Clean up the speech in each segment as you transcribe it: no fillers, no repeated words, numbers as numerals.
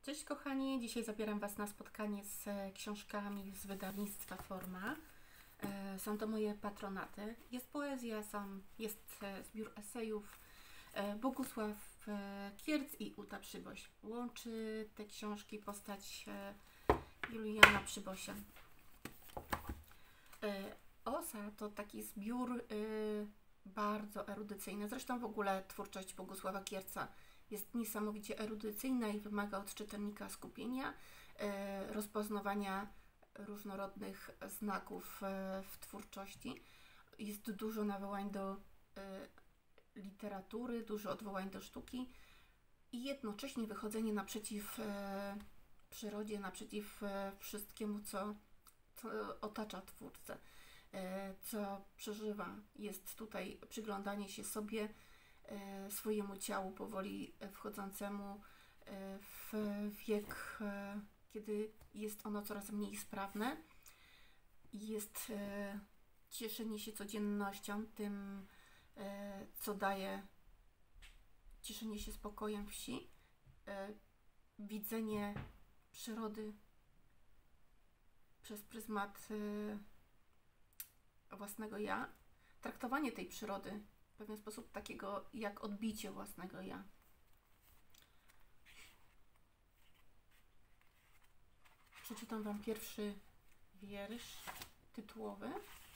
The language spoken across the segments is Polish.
Cześć kochani, dzisiaj zabieram Was na spotkanie z książkami z wydawnictwa Forma. Są to moje patronaty. Jest poezja, jest zbiór esejów. Bogusław Kierc i Uta Przyboś. Łączy te książki postać Juliana Przybosia. Osa to taki zbiór bardzo erudycyjny. Zresztą w ogóle twórczość Bogusława Kierca jest niesamowicie erudycyjna i wymaga od czytelnika skupienia, rozpoznawania różnorodnych znaków w twórczości. Jest dużo nawołań do literatury, dużo odwołań do sztuki i jednocześnie wychodzenie naprzeciw przyrodzie, naprzeciw wszystkiemu, co otacza twórcę, co przeżywa. Jest tutaj przyglądanie się sobie, swojemu ciału powoli wchodzącemu w wiek, kiedy jest ono coraz mniej sprawne i jest cieszenie się codziennością, tym, co daje cieszenie się spokojem wsi, widzenie przyrody przez pryzmat własnego ja, traktowanie tej przyrody w pewien sposób takiego jak odbicie własnego ja. Przeczytam Wam pierwszy wiersz tytułowy.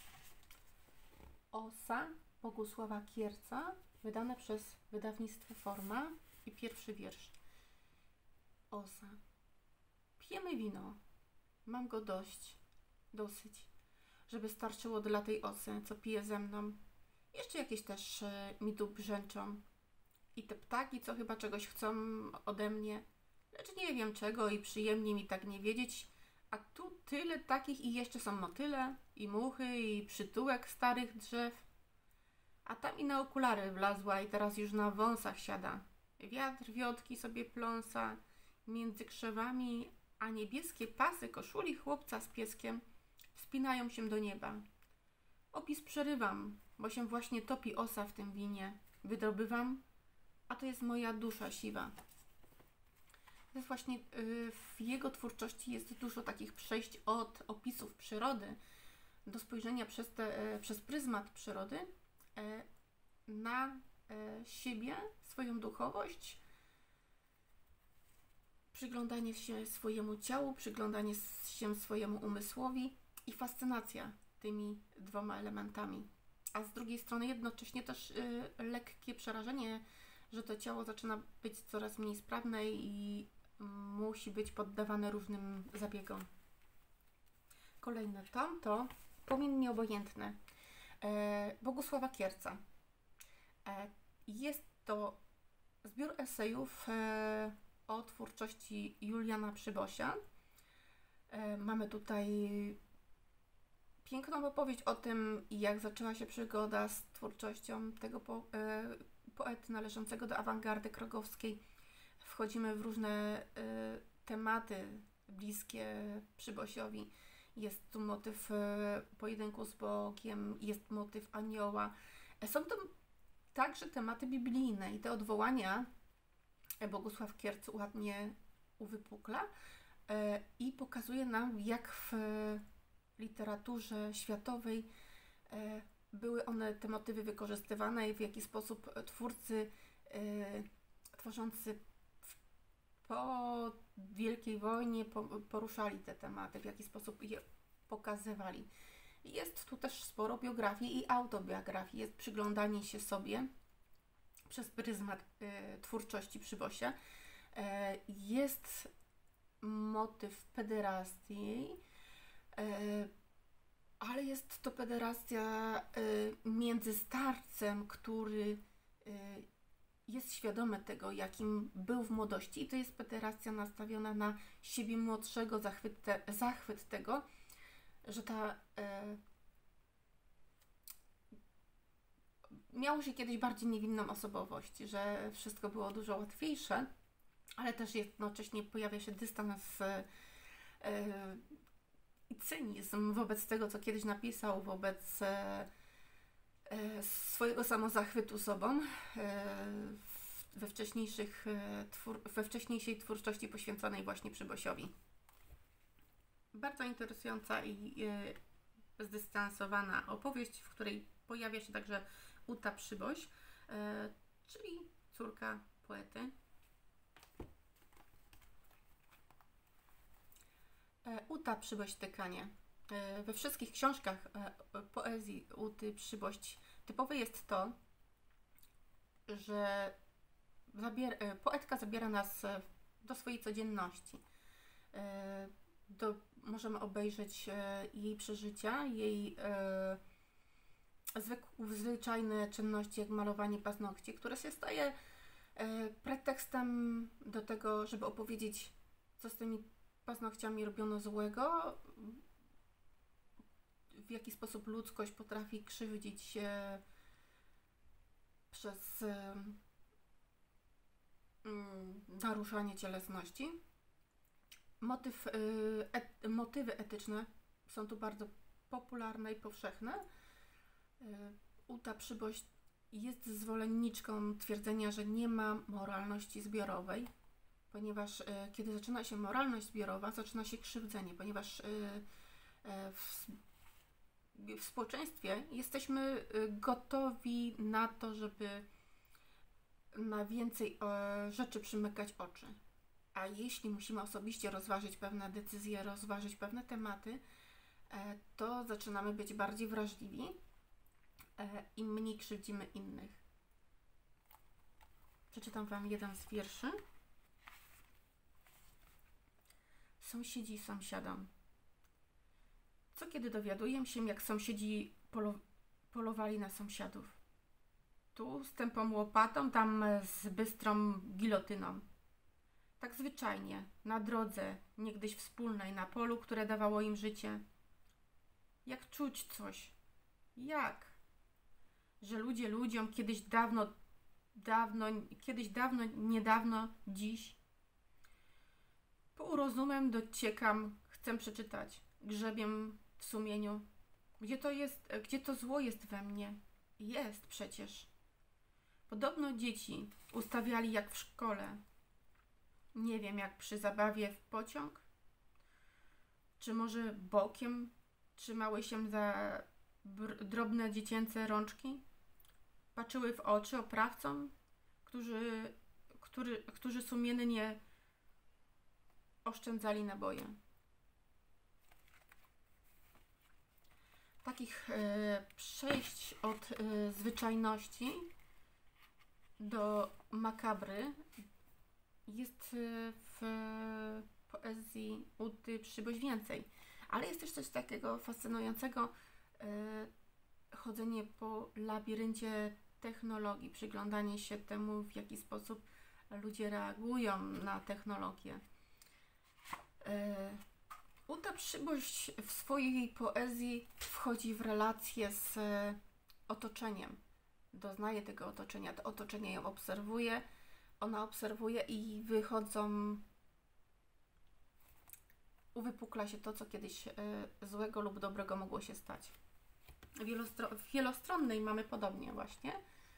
Osa Bogusława Kierca, wydane przez wydawnictwo Forma, i pierwszy wiersz. Osa. Pijemy wino. Mam go dosyć, żeby starczyło dla tej osy, co pije ze mną. Jeszcze jakieś też mi tu brzęczą. I te ptaki, co chyba czegoś chcą ode mnie. Lecz nie wiem czego i przyjemnie mi tak nie wiedzieć. A tu tyle takich i jeszcze są motyle, i muchy, i przytułek starych drzew. A tam i na okulary wlazła i teraz już na wąsach siada. Wiatr wiotki sobie pląsa między krzewami, a niebieskie pasy koszuli chłopca z pieskiem wspinają się do nieba. Opis przerywam, bo się właśnie topi osa w tym winie. Wydobywam, a to jest moja dusza siwa. To jest właśnie w jego twórczości jest dużo takich przejść od opisów przyrody do spojrzenia przez pryzmat przyrody na siebie, swoją duchowość, przyglądanie się swojemu ciału, przyglądanie się swojemu umysłowi i fascynacja tymi dwoma elementami. A z drugiej strony jednocześnie też lekkie przerażenie, że to ciało zaczyna być coraz mniej sprawne i musi być poddawane różnym zabiegom. Kolejny tom to Płomień Nieobojętny Bogusława Kierca. Jest to zbiór esejów o twórczości Juliana Przybosia. Mamy tutaj piękną opowieść o tym, jak zaczęła się przygoda z twórczością tego poety należącego do awangardy krokowskiej. Wchodzimy w różne tematy bliskie Przybosiowi. Jest tu motyw pojedynku z Bogiem, jest motyw anioła. Są to także tematy biblijne i te odwołania Bogusław Kierc ładnie uwypukla i pokazuje nam, jak w literaturze światowej były te motywy wykorzystywane i w jaki sposób twórcy tworzący po Wielkiej Wojnie poruszali te tematy, w jaki sposób je pokazywali. Jest tu też sporo biografii i autobiografii. Jest przyglądanie się sobie przez pryzmat twórczości Przybosia. Jest motyw pederastii, ale jest to pederastia między starcem, który jest świadomy tego, jakim był w młodości, i to jest pederastia nastawiona na siebie młodszego, zachwyt tego, że miało się kiedyś bardziej niewinną osobowość, że wszystko było dużo łatwiejsze, ale też jednocześnie pojawia się dystans i cynizm wobec tego, co kiedyś napisał, wobec swojego samozachwytu sobą. we wcześniejszej twórczości poświęconej właśnie Przybosiowi. Bardzo interesująca i zdystansowana opowieść, w której pojawia się także Uta Przyboś, czyli córka poety. Uta Przyboś Tykanie. We wszystkich książkach poezji Uty Przyboś typowe jest to, że poetka zabiera nas do swojej codzienności. Możemy obejrzeć jej przeżycia, jej zwyczajne czynności, jak malowanie paznokci, które się staje pretekstem do tego, żeby opowiedzieć, co z tymi paznokciami robiono złego, w jaki sposób ludzkość potrafi krzywdzić się przez naruszanie cielesności. Motywy etyczne są tu bardzo popularne i powszechne. Uta Przyboś jest zwolenniczką twierdzenia, że nie ma moralności zbiorowej, ponieważ kiedy zaczyna się moralność zbiorowa, zaczyna się krzywdzenie, ponieważ w społeczeństwie jesteśmy gotowi na to, żeby na więcej rzeczy przymykać oczy. A jeśli musimy osobiście rozważyć pewne decyzje, rozważyć pewne tematy, to zaczynamy być bardziej wrażliwi i mniej krzywdzimy innych. Przeczytam Wam jeden z wierszy. Sąsiedzi sąsiadom. Co kiedy dowiaduję się, jak sąsiedzi polowali na sąsiadów? Tu z tępą łopatą, tam z bystrą gilotyną. Tak zwyczajnie, na drodze, niegdyś wspólnej, na polu, które dawało im życie. Jak czuć coś? Jak? Że ludzie ludziom kiedyś dawno, niedawno, dziś. Półrozumem dociekam, chcę przeczytać, grzebiem w sumieniu. Gdzie to zło jest we mnie? Jest przecież. Podobno dzieci ustawiali jak w szkole. Nie wiem, jak przy zabawie w pociąg? Czy może bokiem trzymały się za drobne dziecięce rączki? Patrzyły w oczy oprawcom, którzy sumiennie oszczędzali naboje. Takich przejść od zwyczajności do makabry jest w poezji Uty Przyboś więcej. Ale jest też coś takiego fascynującego, chodzenie po labiryncie technologii, przyglądanie się temu, w jaki sposób ludzie reagują na technologię. Uta Przyboś w swojej poezji wchodzi w relacje z otoczeniem. Doznaje tego otoczenia, to otoczenie ją obserwuje, ona obserwuje i uwypukla się to, co kiedyś złego lub dobrego mogło się stać. W wielostronnej mamy podobnie właśnie,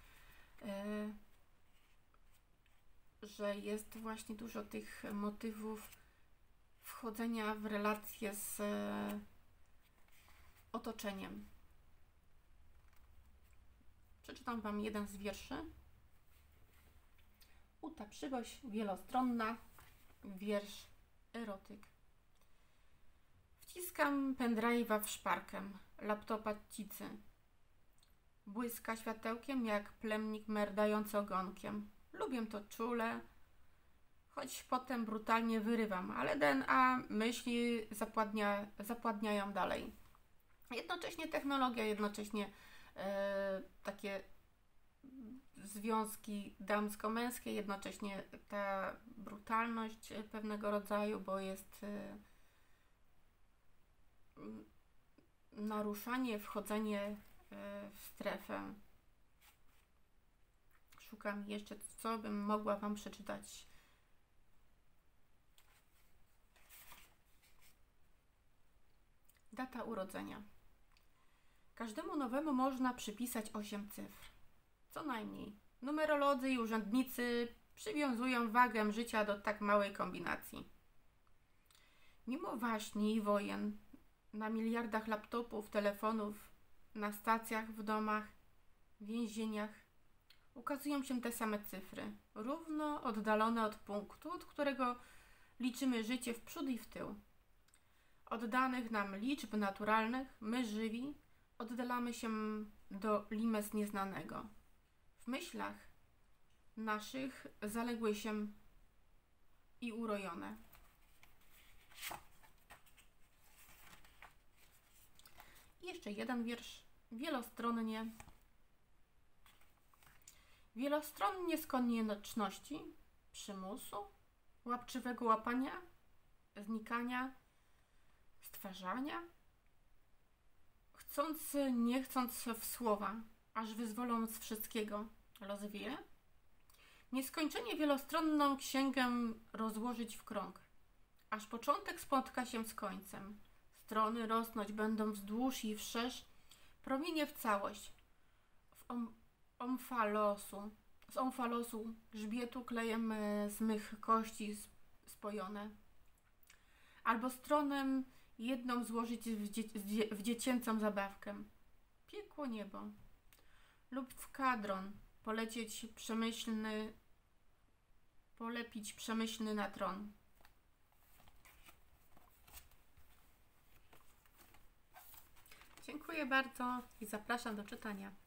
że jest właśnie dużo tych motywów wchodzenia w relacje z otoczeniem. Przeczytam Wam jeden z wierszy. Uta Przyboś, wielostronna, wiersz erotyk. Wciskam pendrive'a w szparkę, laptopa cicy. Błyska światełkiem jak plemnik merdający ogonkiem. Lubię to czule, choć potem brutalnie wyrywam, ale DNA myśli zapładniają dalej. Jednocześnie technologia, jednocześnie takie związki damsko-męskie, jednocześnie ta brutalność pewnego rodzaju, bo jest naruszanie, wchodzenie w strefę. Szukam jeszcze, co bym mogła Wam przeczytać. Data urodzenia. Każdemu nowemu można przypisać 8 cyfr. Co najmniej. Numerolodzy i urzędnicy przywiązują wagę życia do tak małej kombinacji. Mimo waśni i wojen, na miliardach laptopów, telefonów, na stacjach, w domach, więzieniach ukazują się te same cyfry, równo oddalone od punktu, od którego liczymy życie w przód i w tył. Od danych nam liczb naturalnych, my żywi, oddalamy się do limes nieznanego. W myślach naszych zaległy się i urojone. I jeszcze jeden wiersz. Wielostronnie. Wielostronnie z konieczności, przymusu, łapczywego łapania, znikania, stwarzania, chcąc, nie chcąc w słowa, aż wyzwolą z wszystkiego, los wie, nieskończenie wielostronną księgę rozłożyć w krąg, aż początek spotka się z końcem. Strony rosnąć będą wzdłuż i wszerz, promienie w całość, z omfalosu grzbietu klejem z mych kości spojone, albo stronę jedną złożyć w dziecięcą zabawkę, piekło niebo, lub w kadron polepić przemyślny na tron. Dziękuję bardzo i zapraszam do czytania.